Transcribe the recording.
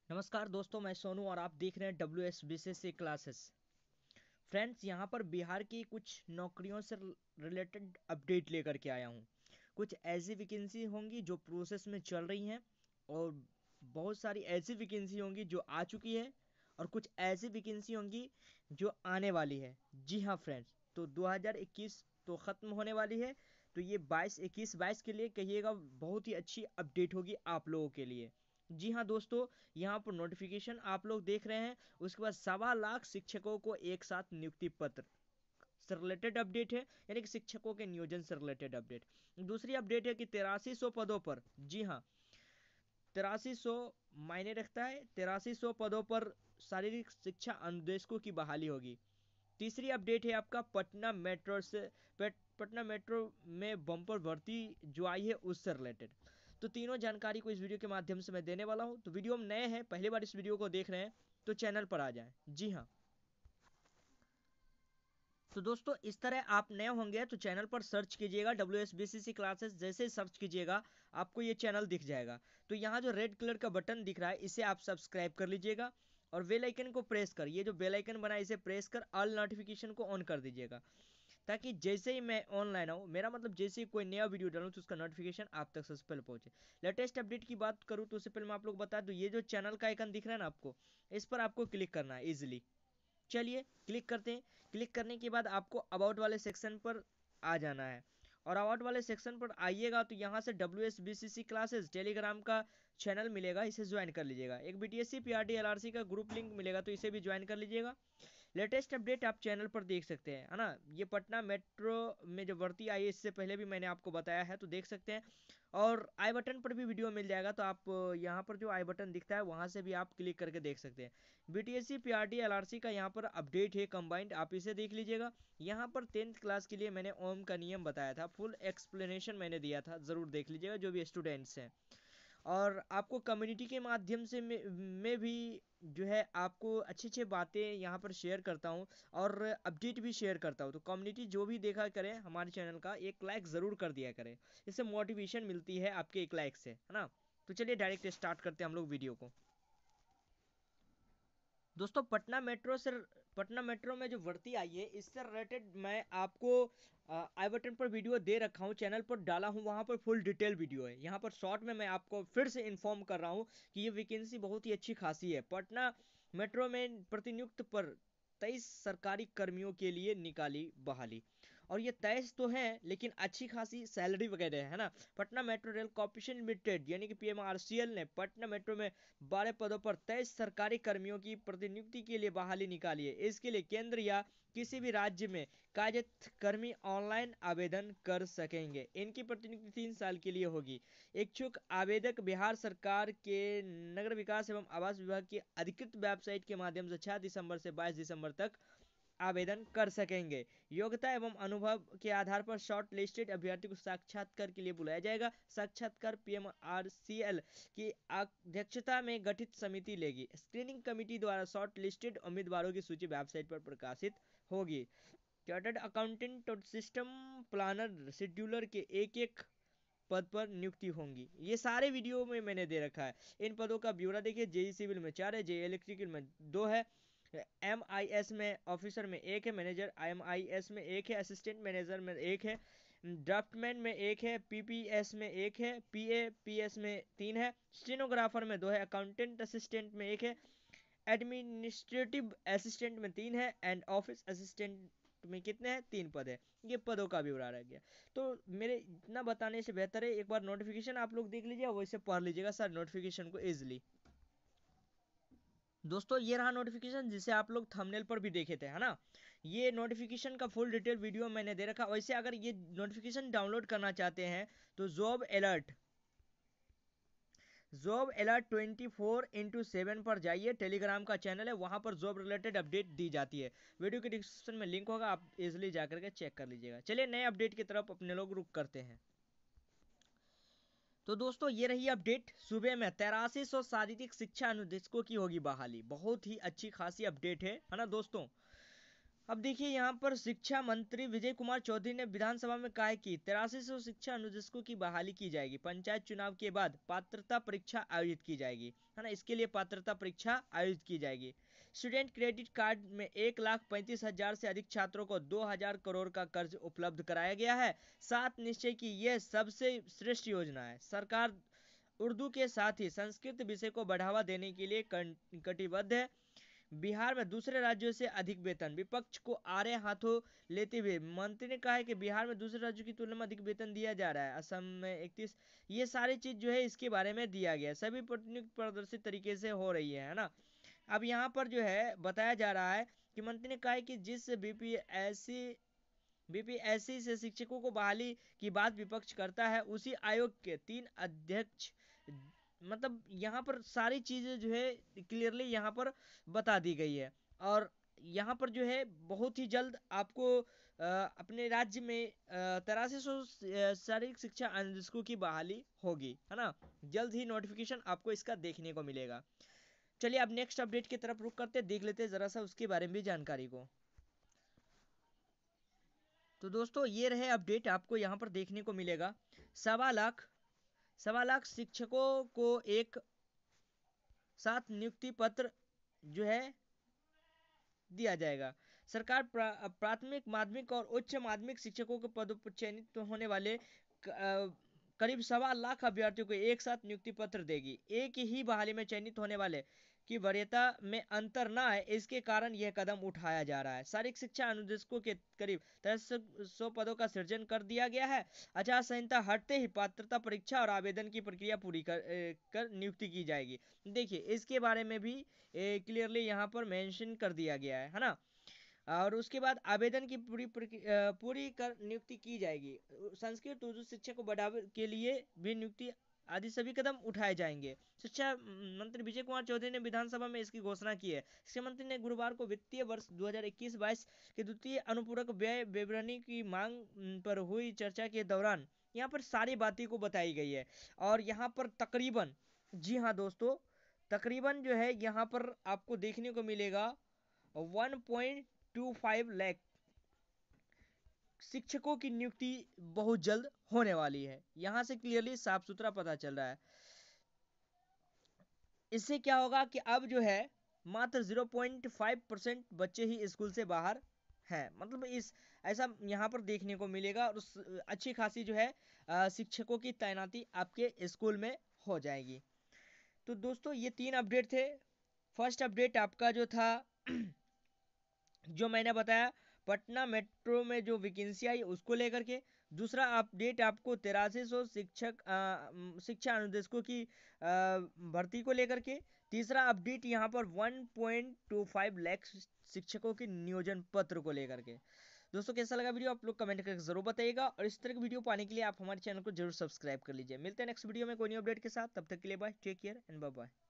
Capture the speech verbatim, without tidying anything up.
नमस्कार दोस्तों, मैं सोनू और आप देख रहे हैं W S B C C classes. Friends, यहाँ पर बिहार की कुछ नौकरियों से रिलेटेड अपडेट लेकर के आया हूँ। कुछ ऐसी वैकेंसी होंगी जो प्रोसेस में चल रही हैं और बहुत सारी ऐसी वैकेंसी होंगी जो आ चुकी है और कुछ ऐसी वैकेंसी होंगी जो आने वाली है। जी हाँ फ्रेंड्स, तो दो हज़ार इक्कीस तो ख़त्म होने वाली है, तो ये बाईस इक्कीस बाईस के लिए कहिएगा बहुत ही अच्छी अपडेट होगी आप लोगों के लिए। जी हाँ दोस्तों, यहाँ पर नोटिफिकेशन आप लोग देख रहे हैं। उसके बाद सवा लाख शिक्षकों को एक साथ नियुक्ति पत्र से रिलेटेड अपडेट है, यानी कि शिक्षकों के नियोजन से रिलेटेड अपडेट। दूसरी अपडेट है कि तिरासी सौ पदों पर, जी हाँ, तिरासी सौ मायने रखता है, तिरासी सौ पदों पर शारीरिक शिक्षा अनुदेशकों की बहाली होगी। तीसरी अपडेट है आपका पटना मेट्रो से, पटना मेट्रो में बम्पर भर्ती जो आई है उससे रिलेटेड। तो तीनों जानकारी को इस वीडियो के माध्यम से मैं देने वाला हूं। तो वीडियो में नए हैं, पहली बार इस वीडियो को देख रहे हैं तो चैनल पर आ जाएं। जी हाँ, तो दोस्तों इस तरह आप नए होंगे तो चैनल पर सर्च कीजिएगा W S B C C classes. जैसे ही सर्च कीजिएगा आपको ये चैनल दिख जाएगा। तो यहाँ जो रेड कलर का बटन दिख रहा है इसे आप सब्सक्राइब कर लीजिएगा और बेल आइकन को प्रेस कर, ये जो बेल आइकन बना है इसे प्रेस कर ऑल नोटिफिकेशन को ऑन कर दीजिएगा, ताकि जैसे ही मैं ऑनलाइन आऊँ, मेरा मतलब जैसे ही कोई नया वीडियो डालूँ तो उसका नोटिफिकेशन आप तक सबसे पहले पहुंचे। लेटेस्ट अपडेट की बात करूँ तो उससे पहले मैं आप लोग बता दूँ, ये जो चैनल का आइकन दिख रहा है ना आपको, इस पर आपको क्लिक करना है इजिली। चलिए क्लिक करते हैं। क्लिक करने के बाद आपको अबाउट वाले सेक्शन पर आ जाना है और अबाउट वाले सेक्शन पर आइएगा तो यहाँ से W S B C C classes Telegram का चैनल मिलेगा, इसे ज्वाइन कर लीजिएगा। एक B T S C P R T L R C का ग्रुप लिंक मिलेगा, तो इसे भी ज्वाइन कर लीजिएगा। लेटेस्ट अपडेट आप चैनल पर देख सकते हैं, है ना। ये पटना मेट्रो में जो भर्ती आई है इससे पहले भी मैंने आपको बताया है, तो देख सकते हैं। और आई बटन पर भी वीडियो मिल जाएगा, तो आप यहाँ पर जो आई बटन दिखता है वहाँ से भी आप क्लिक करके देख सकते हैं। B T S C P R T L R C का यहाँ पर अपडेट है कंबाइंड, आप इसे देख लीजिएगा। यहाँ पर टेंथ क्लास के लिए मैंने ओम का नियम बताया था, फुल एक्सप्लेनेशन मैंने दिया था, ज़रूर देख लीजिएगा जो भी स्टूडेंट्स हैं। और आपको कम्युनिटी के माध्यम से में, में भी जो है आपको अच्छी अच्छी बातें यहाँ पर शेयर करता हूँ और अपडेट भी शेयर करता हूँ। तो कम्युनिटी जो भी देखा करें हमारे चैनल का, एक लाइक ज़रूर कर दिया करें, इससे मोटिवेशन मिलती है आपके एक लाइक से, है ना। तो चलिए डायरेक्ट स्टार्ट करते हैं हम लोग वीडियो को। दोस्तों पटना मेट्रो से, पटना मेट्रो में जो भर्ती आई है इससे रिलेटेड मैं आपको आई बटन पर वीडियो दे रखा हूँ, चैनल पर डाला हूँ, वहाँ पर फुल डिटेल वीडियो है। यहाँ पर शॉर्ट में मैं आपको फिर से इन्फॉर्म कर रहा हूँ कि ये वैकेंसी बहुत ही अच्छी खासी है। पटना मेट्रो में प्रतिनियुक्त पर तेईस सरकारी कर्मियों के लिए निकाली बहाली, और ये तेईस तो है लेकिन अच्छी खासी सैलरी वगैरह है ना। Patna metro rail corporation limited यानी कि P M R C L ने पटना मेट्रो में बारह पदों पर तेईस सरकारी कर्मियों की प्रतिनियुक्ति के लिए बहाली निकाली है। इसके लिए केंद्र या किसी भी राज्य में कार्यरत कर्मी ऑनलाइन आवेदन कर सकेंगे। इनकी प्रतिनियुक्ति तीन साल के लिए होगी। इच्छुक आवेदक बिहार सरकार के नगर विकास एवं आवास विभाग की अधिकृत वेबसाइट के माध्यम से छह दिसंबर से बाईस दिसंबर तक आवेदन कर सकेंगे। योग्यता एवं अनुभव के आधार पर शॉर्ट लिस्टेड अभ्यर्थी को साक्षात्कार के लिए बुलाया जाएगा। साक्षात्कार P M R C L की अध्यक्षता में गठित समिति लेगी। स्क्रीनिंग कमेटी द्वारा शॉर्ट लिस्टेड उम्मीदवारों की सूची वेबसाइट पर प्रकाशित होगी। चार्टर्ड अकाउंटेंट और सिस्टम प्लानर शेड्यूलर के एक एक पद पर नियुक्ति होंगी। ये सारे वीडियो में मैंने दे रखा है। इन पदों का ब्यौरा देखिए। जेई सिविल में चार है, जेई इलेक्ट्रिकल में दो है, एम आई एस में ऑफिसर में एक है, मैनेजर एम आई एस में एक है, असिस्टेंट मैनेजर में एक है, ड्राफ्टमैन में एक है, पी पी एस में एक है, पी ए पी एस में तीन है, स्टेनोग्राफर में दो है, अकाउंटेंट असिस्टेंट में एक है, एडमिनिस्ट्रेटिव असिस्टेंट में तीन है, एंड ऑफिस असिस्टेंट में कितने हैं, तीन पद है। ये पदों का ब्यौरा रह गया। तो मेरे इतना बताने से बेहतर है एक बार नोटिफिकेशन आप लोग देख लीजिए, वैसे पढ़ लीजिएगा सर नोटिफिकेशन को इजिली। दोस्तों ये रहा नोटिफिकेशन जिसे आप लोग थंबनेल पर भी देखे थे, है ना। ये नोटिफिकेशन का फुल डिटेल वीडियो मैंने दे रखा। वैसे अगर ये नोटिफिकेशन डाउनलोड करना चाहते हैं तो job alert, job alert twenty four into seven पर जाइए, टेलीग्राम का चैनल है, वहां पर जॉब रिलेटेड अपडेट दी जाती है। वीडियो के डिस्क्रिप्शन में लिंक होगा, आप इजिली जाकर के चेक कर लीजिएगा। चलिए नए अपडेट की तरफ अपने लोग रुक करते हैं। तो दोस्तों ये रही अपडेट। सुबह में तेरासी सौ शारीरिक शिक्षा अनुदेशकों की होगी बहाली, बहुत ही अच्छी खासी अपडेट है है ना दोस्तों। अब देखिए यहाँ पर शिक्षा मंत्री विजय कुमार चौधरी ने विधानसभा में कहा है कि तिरासी सौ शिक्षा अनुदेशकों की बहाली की जाएगी। पंचायत चुनाव के बाद पात्रता परीक्षा आयोजित की जाएगी, है ना, इसके लिए पात्रता परीक्षा आयोजित की जाएगी। स्टूडेंट क्रेडिट कार्ड में एक लाख पैंतीस हजार से अधिक छात्रों को दो हजार करोड़ का कर्ज उपलब्ध कराया गया है। सात निश्चय की यह सबसे श्रेष्ठ योजना है। सरकार उर्दू के साथ ही संस्कृत विषय को बढ़ावा देने के लिए कटिबद्ध है। बिहार में दूसरे राज्यों से अधिक वेतन, विपक्ष को आड़े हाथों लेते हुए मंत्री ने कहा है कि बिहार में दूसरे राज्यों की तुलना में अधिक वेतन दिया जा रहा है। असम में इकतीस, ये सारी चीज जो है इसके बारे में दिया गया है। सभी नियुक्त पारदर्शी तरीके से हो रही है, है ना। अब यहाँ पर जो है बताया जा रहा है कि मंत्री ने कहा है कि जिस बीपीएससी बीपीएससी से शिक्षकों को बहाली की बात विपक्ष करता है, उसी आयोग के तीन अध्यक्ष, मतलब यहाँ पर सारी चीजें जो है क्लियरली यहाँ पर बता दी गई है। और यहाँ पर जो है बहुत ही जल्द आपको अ, अपने राज्य में तिरासी सौ शारीरिक शिक्षा अनुदेशकों की बहाली होगी, है ना। जल्द ही नोटिफिकेशन आपको इसका देखने को मिलेगा। चलिए अब नेक्स्ट अपडेट की तरफ रुक करते देख लेते हैं जरा सा उसके बारे में भी जानकारी को। तो दोस्तों ये रहे अपडेट, आपको यहाँ पर देखने को मिलेगा सवा लाख सवा लाख शिक्षकों को एक साथ नियुक्ति पत्र जो है दिया जाएगा। सरकार प्रा, प्राथमिक माध्यमिक और उच्च माध्यमिक शिक्षकों के पदों पर चयनित होने वाले करीब सवा लाख अभ्यर्थियों को एक साथ नियुक्ति पत्र देगी। एक ही बहाली में चयनित होने वाले की वरीयता में अंतर न आए, इसके कारण यह कदम उठाया जा रहा है। शारीरिक शिक्षा अनुदेशकों के करीब तिरसठ सौ पदों का सृजन कर दिया गया है। आचार संहिता हटते ही पात्रता परीक्षा और आवेदन की प्रक्रिया पूरी कर, कर नियुक्ति की जाएगी। देखिए इसके बारे में भी क्लियरली यहाँ पर मेंशन कर दिया गया है, है ना। और उसके बाद आवेदन की पूरी पूरी कर नियुक्ति की जाएगी। संस्कृत उर्दू शिक्षा को बढ़ावे के लिए भी नियुक्ति आदि सभी कदम उठाए जाएंगे। शिक्षा मंत्री विजय कुमार चौधरी ने विधानसभा में इसकी घोषणा की है। शिक्षा मंत्री ने गुरुवार को वित्तीय वर्ष दो हज़ार इक्कीस बाईस के द्वितीय अनुपूरक व्यय विवरणी की मांग पर हुई चर्चा के दौरान यहाँ पर सारी बातें को बताई गई है। और यहाँ पर तकरीबन, जी हाँ दोस्तों, तकरीबन जो है यहाँ पर आपको देखने को मिलेगा one point two five lakh शिक्षकों की नियुक्ति बहुत जल्द होने वाली है। यहां से क्लियरली साफ सुथरा पता चल रहा है। इससे क्या होगा कि अब जो है मात्र ज़ीरो पॉइंट फाइव परसेंट बच्चे ही स्कूल से बाहर हैं, मतलब इस ऐसा यहाँ पर देखने को मिलेगा। और उस अच्छी खासी जो है शिक्षकों की तैनाती आपके स्कूल में हो जाएगी। तो दोस्तों ये तीन अपडेट थे। फर्स्ट अपडेट आपका जो था जो मैंने बताया पटना मेट्रो में जो वैकेंसी आई उसको लेकर के। दूसरा अपडेट आपको तिरासी सौ शिक्षक शिक्षा अनुदेशकों की भर्ती को लेकर के। तीसरा अपडेट यहाँ पर one point two five lakh शिक्षकों के नियोजन पत्र को लेकर के। दोस्तों कैसा लगा वीडियो आप लोग कमेंट करके जरूर बताइएगा। और इस तरह की वीडियो पाने के लिए आप हमारे चैनल को जरूर सब्सक्राइब कर लीजिए। मिलते हैं नेक्स्ट वीडियो में कोई न्यू अपडेट के साथ, तब तक के लिए bye, take care and bye bye.